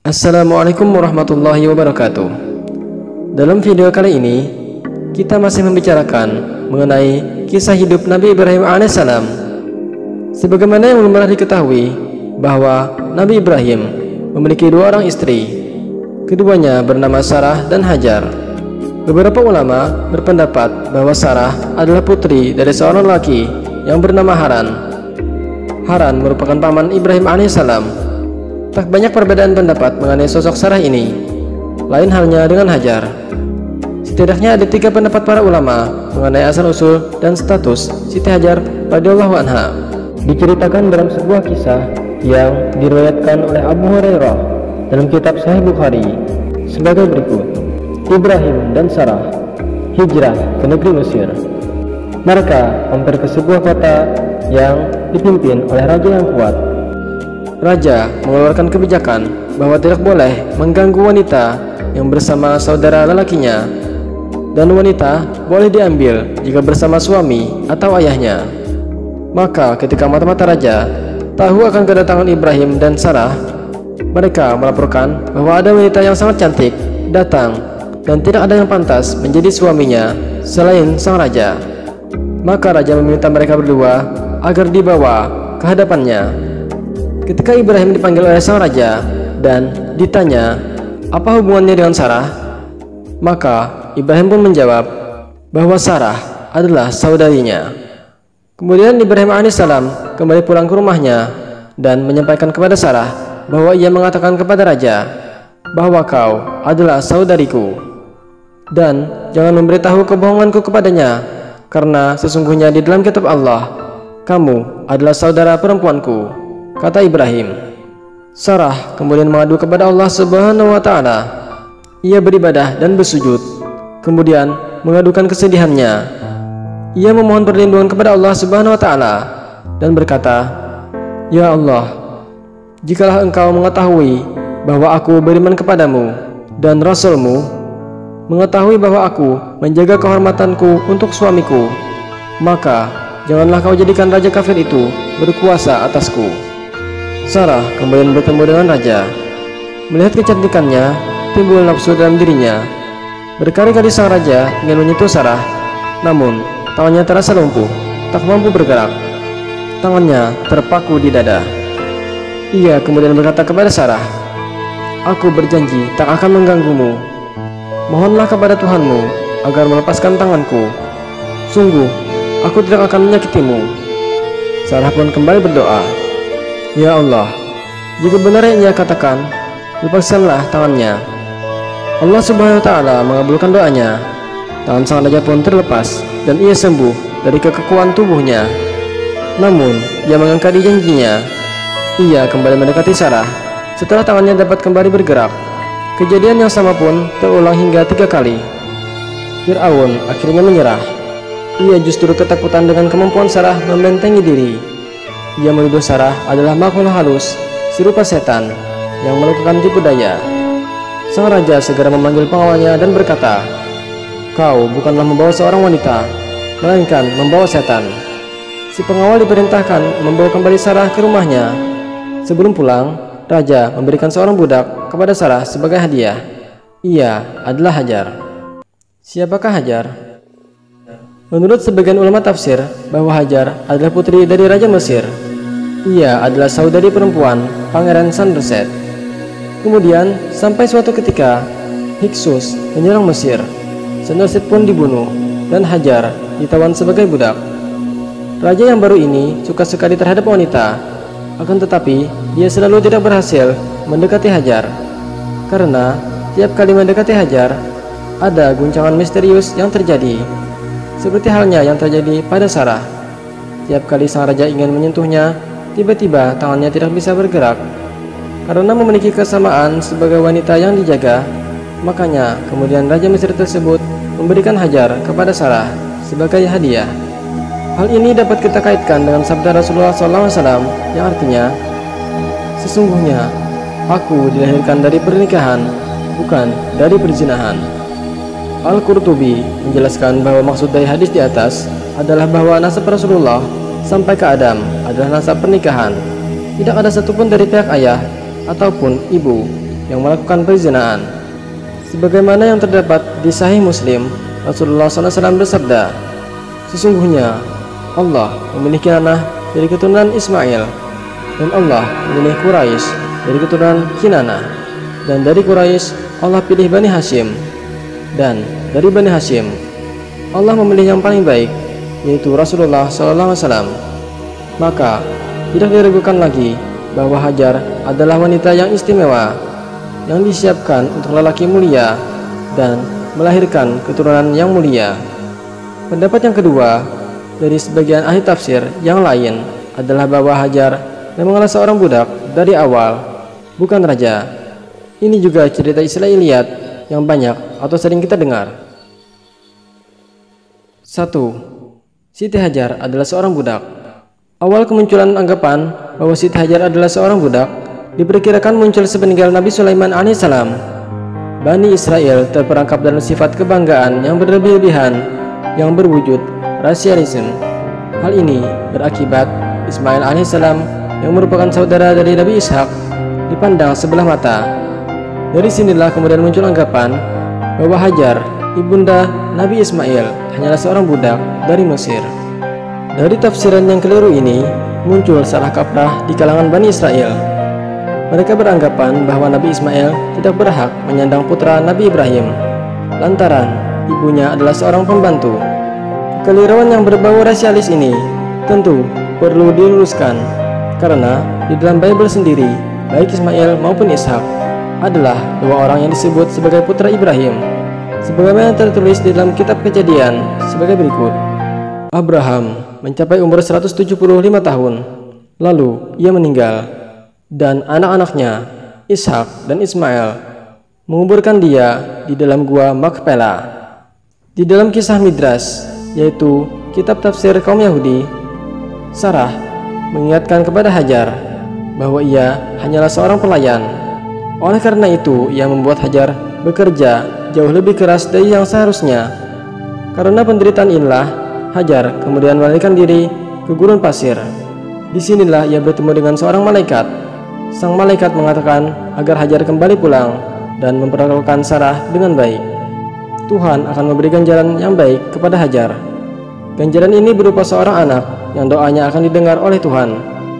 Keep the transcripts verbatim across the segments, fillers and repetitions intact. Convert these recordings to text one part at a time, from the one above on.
Assalamualaikum warahmatullahi wabarakatuh. Dalam video kali ini kita masih membicarakan mengenai kisah hidup Nabi Ibrahim alaihissalam. Sebagaimana yang belum pernah diketahui bahwa Nabi Ibrahim memiliki dua orang istri. Keduanya bernama Sarah dan Hajar. Beberapa ulama berpendapat bahwa Sarah adalah putri dari seorang laki yang bernama Haran. Haran merupakan paman Ibrahim alaihissalam. Tak banyak perbedaan pendapat mengenai sosok Sarah ini. Lain halnya dengan Hajar. Setidaknya ada tiga pendapat para ulama mengenai asal-usul dan status Siti Hajar radhiyallahu anha. Diceritakan dalam sebuah kisah yang diriwayatkan oleh Abu Hurairah dalam kitab Sahih Bukhari sebagai berikut. Ibrahim dan Sarah hijrah ke negeri Mesir. Mereka mampir ke sebuah kota yang dipimpin oleh raja yang kuat. Raja mengeluarkan kebijakan bahwa tidak boleh mengganggu wanita yang bersama saudara lelakinya, dan wanita boleh diambil jika bersama suami atau ayahnya. Maka ketika mata-mata raja tahu akan kedatangan Ibrahim dan Sarah, mereka melaporkan bahwa ada wanita yang sangat cantik datang dan tidak ada yang pantas menjadi suaminya selain sang raja. Maka raja meminta mereka berdua agar dibawa ke hadapannya. Ketika Ibrahim dipanggil oleh sang raja dan ditanya apa hubungannya dengan Sarah, maka Ibrahim pun menjawab bahwa Sarah adalah saudarinya. Kemudian Ibrahim alaihissalam kembali pulang ke rumahnya dan menyampaikan kepada Sarah bahwa ia mengatakan kepada raja bahwa kau adalah saudariku, dan jangan memberitahu kebohonganku kepadanya, karena sesungguhnya di dalam kitab Allah kamu adalah saudara perempuanku, kata Ibrahim. Sarah kemudian mengadu kepada Allah Subhanahu wa Ta'ala. Ia beribadah dan bersujud, kemudian mengadukan kesedihannya. Ia memohon perlindungan kepada Allah Subhanahu wa Ta'ala dan berkata, "Ya Allah, jikalau engkau mengetahui bahwa aku beriman kepadamu dan Rasulmu, mengetahui bahwa aku menjaga kehormatanku untuk suamiku, maka janganlah kau jadikan raja kafir itu berkuasa atasku." Sarah kemudian bertemu dengan raja. Melihat kecantikannya, timbul nafsu dalam dirinya. Berkali-kali sang raja ingin menyentuh Sarah, namun tangannya terasa lumpuh, tak mampu bergerak. Tangannya terpaku di dada. Ia kemudian berkata kepada Sarah, "Aku berjanji tak akan mengganggumu. Mohonlah kepada Tuhanmu agar melepaskan tanganku. Sungguh, aku tidak akan menyakitimu." Sarah pun kembali berdoa, "Ya Allah, jika benar yang ia katakan, lepaskanlah tangannya." Allah Subhanahu wa Ta'ala mengabulkan doanya. Tangan sang raja pun terlepas dan ia sembuh dari kekekuatan tubuhnya. Namun ia mengingkari janjinya. Ia kembali mendekati Sarah setelah tangannya dapat kembali bergerak. Kejadian yang sama pun terulang hingga tiga kali. Fir'aun akhirnya menyerah. Ia justru ketakutan dengan kemampuan Sarah membentengi diri. Ia menuduh Sarah adalah makhluk halus serupa setan yang melakukan tipu daya. Sang raja segera memanggil pengawalnya dan berkata, "Kau bukanlah membawa seorang wanita, melainkan membawa setan." Si pengawal diperintahkan membawa kembali Sarah ke rumahnya. Sebelum pulang, raja memberikan seorang budak kepada Sarah sebagai hadiah. Ia adalah Hajar. Siapakah Hajar? Menurut sebagian ulama tafsir bahwa Hajar adalah putri dari Raja Mesir. Ia adalah saudari perempuan Pangeran Sanderset. Kemudian sampai suatu ketika Hyksos menyerang Mesir. Sanderset pun dibunuh dan Hajar ditawan sebagai budak. Raja yang baru ini suka sekali terhadap wanita. Akan tetapi dia selalu tidak berhasil mendekati Hajar, karena tiap kali mendekati Hajar ada guncangan misterius yang terjadi. Seperti halnya yang terjadi pada Sarah. Tiap kali sang raja ingin menyentuhnya, tiba-tiba tangannya tidak bisa bergerak. Karena memiliki kesamaan sebagai wanita yang dijaga, makanya kemudian Raja Mesir tersebut memberikan Hajar kepada Sarah sebagai hadiah. Hal ini dapat kita kaitkan dengan sabda Rasulullah shallallahu alaihi wasallam yang artinya, "Sesungguhnya aku dilahirkan dari pernikahan, bukan dari perzinahan." Al-Qurtubi menjelaskan bahwa maksud dari hadis di atas adalah bahwa nasab Rasulullah sampai ke Adam adalah nasab pernikahan. Tidak ada satupun dari pihak ayah ataupun ibu yang melakukan perzinaan. Sebagaimana yang terdapat di Sahih Muslim, Rasulullah shallallahu alaihi wasallam bersabda, "Sesungguhnya Allah memiliki anak dari keturunan Ismail, dan Allah memilih Quraisy dari keturunan Kinanah, dan dari Quraisy Allah pilih Bani Hashim, dan dari Bani Hashim Allah memilih yang paling baik, yaitu Rasulullah shallallahu alaihi wasallam." Maka tidak diragukan lagi bahwa Hajar adalah wanita yang istimewa, yang disiapkan untuk lelaki mulia dan melahirkan keturunan yang mulia. Pendapat yang kedua dari sebagian ahli tafsir yang lain adalah bahwa Hajar memanglah seorang budak dari awal, bukan raja. Ini juga cerita Israiliyat yang banyak atau sering kita dengar. Satu. Siti Hajar adalah seorang budak. Awal kemunculan anggapan bahwa Siti Hajar adalah seorang budak diperkirakan muncul sepeninggal Nabi Sulaiman alaihissalam. Bani Israel terperangkap dalam sifat kebanggaan yang berlebih-lebihan yang berwujud rasialisme. Hal ini berakibat Ismail alaihissalam yang merupakan saudara dari Nabi Ishak dipandang sebelah mata. Dari sinilah kemudian muncul anggapan bahwa Hajar, ibunda Nabi Ismail, hanyalah seorang budak dari Mesir. Dari tafsiran yang keliru ini muncul salah kaprah di kalangan Bani Israel. Mereka beranggapan bahwa Nabi Ismail tidak berhak menyandang putra Nabi Ibrahim lantaran ibunya adalah seorang pembantu. Kekeliruan yang berbau rasialis ini tentu perlu diluruskan, karena di dalam Bible sendiri baik Ismail maupun Ishak adalah dua orang yang disebut sebagai putra Ibrahim, sebagaimana tertulis di dalam kitab Kejadian sebagai berikut. Abraham mencapai umur seratus tujuh puluh lima tahun, lalu ia meninggal, dan anak-anaknya Ishak dan Ismail menguburkan dia di dalam gua Makpela. Di dalam kisah Midras, yaitu kitab tafsir kaum Yahudi, Sarah mengingatkan kepada Hajar bahwa ia hanyalah seorang pelayan. Oleh karena itu, ia membuat Hajar bekerja jauh lebih keras dari yang seharusnya. Karena penderitaan inilah, Hajar kemudian melarikan diri ke gurun pasir. Disinilah ia bertemu dengan seorang malaikat. Sang malaikat mengatakan agar Hajar kembali pulang dan memperlakukan Sarah dengan baik. Tuhan akan memberi ganjaran yang baik kepada Hajar. Ganjaran ini berupa seorang anak yang doanya akan didengar oleh Tuhan.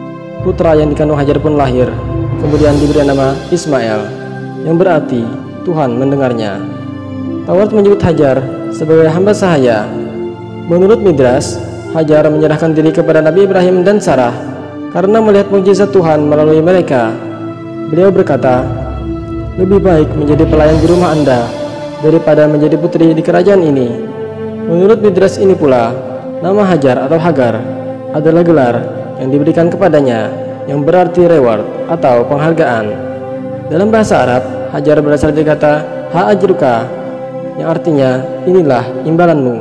Putra yang dikandung Hajar pun lahir, kemudian diberi nama Ismail, yang berarti Tuhan mendengarnya. Taurat menyebut Hajar sebagai hamba sahaya. Menurut Midras, Hajar menyerahkan diri kepada Nabi Ibrahim dan Sarah karena melihat mukjizat Tuhan melalui mereka. Beliau berkata, "Lebih baik menjadi pelayan di rumah Anda daripada menjadi putri di kerajaan ini." Menurut Midras ini pula, nama Hajar atau Hagar adalah gelar yang diberikan kepadanya, yang berarti reward atau penghargaan. Dalam bahasa Arab, Hajar berasal dari kata ha'ajruka, yang artinya inilah imbalanmu.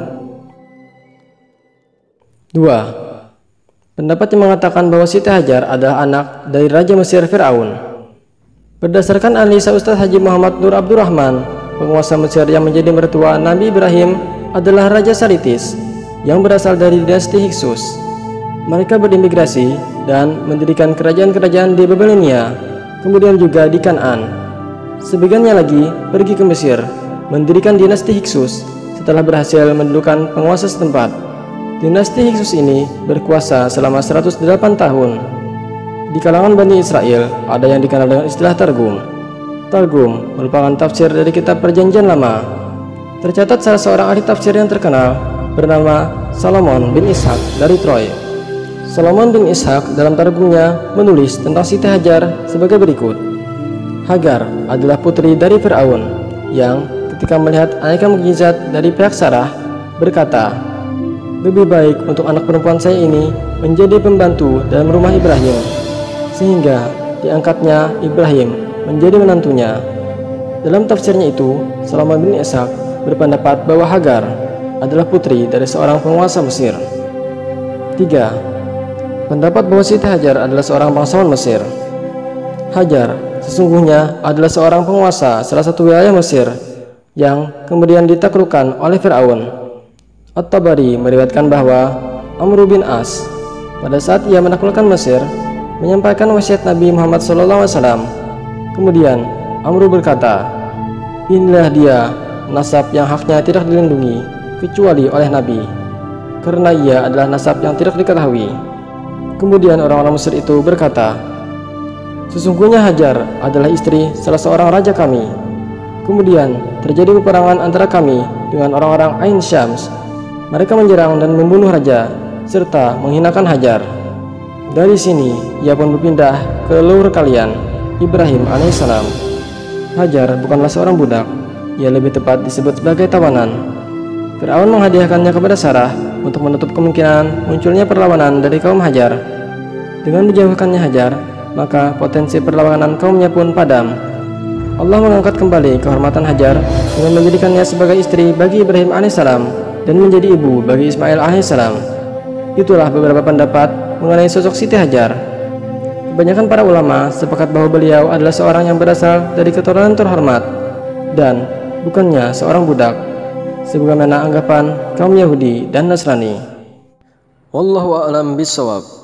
Dua. Pendapat yang mengatakan bahwa Siti Hajar adalah anak dari Raja Mesir Fir'aun. Berdasarkan analisa Ustadz Haji Muhammad Nur Abdurrahman, penguasa Mesir yang menjadi mertua Nabi Ibrahim adalah Raja Saritis yang berasal dari dinasti Hiksus. Mereka berimigrasi dan mendirikan kerajaan-kerajaan di Babilonia, kemudian juga di Kanaan. Sebagiannya lagi pergi ke Mesir, mendirikan dinasti Hiksus setelah berhasil mendudukan penguasa setempat. Dinasti Hiksus ini berkuasa selama seratus delapan tahun. Di kalangan Bani Israel ada yang dikenal dengan istilah Targum. Targum merupakan tafsir dari kitab Perjanjian Lama. Tercatat salah seorang ahli tafsir yang terkenal bernama Solomon bin Ishak dari Troy. Solomon bin Ishak dalam Targumnya menulis tentang Siti Hajar sebagai berikut. Hagar adalah putri dari Fir'aun yang ketika melihat aneka mukjizat dari pihak Sarah berkata, "Lebih baik untuk anak perempuan saya ini menjadi pembantu dalam rumah Ibrahim," sehingga diangkatnya Ibrahim menjadi menantunya. Dalam tafsirnya itu, Solomon bin Ishak berpendapat bahwa Hagar adalah putri dari seorang penguasa Mesir. Tiga. Pendapat bahwa Siti Hajar adalah seorang bangsawan Mesir. Hajar sesungguhnya adalah seorang penguasa salah satu wilayah Mesir yang kemudian ditaklukkan oleh Fir'aun. At-Tabari meriwayatkan bahwa Amr bin As pada saat ia menaklukkan Mesir menyampaikan wasiat Nabi Muhammad shallallahu alaihi wasallam. Kemudian Amru berkata, inilah dia nasab yang haknya tidak dilindungi kecuali oleh Nabi, karena ia adalah nasab yang tidak diketahui. Kemudian orang-orang Mesir itu berkata, sesungguhnya Hajar adalah istri salah seorang raja kami. Kemudian terjadi peperangan antara kami dengan orang-orang Ain Syams. Mereka menyerang dan membunuh raja serta menghinakan Hajar. Dari sini ia pun berpindah ke leluhur kalian, Ibrahim alaihissalam. Hajar bukanlah seorang budak, ia lebih tepat disebut sebagai tawanan. Fir'aun menghadiahkannya kepada Sarah untuk menutup kemungkinan munculnya perlawanan dari kaum Hajar. Dengan dijauhkannya Hajar, maka potensi perlawanan kaumnya pun padam. Allah mengangkat kembali kehormatan Hajar dengan menjadikannya sebagai istri bagi Ibrahim alaihissalam dan menjadi ibu bagi Ismail alaihissalam. Itulah beberapa pendapat mengenai sosok Siti Hajar. Kebanyakan para ulama sepakat bahwa beliau adalah seorang yang berasal dari keturunan terhormat dan bukannya seorang budak, sebagaimana anggapan kaum Yahudi dan Nasrani. Wallahu a'lam bishawab.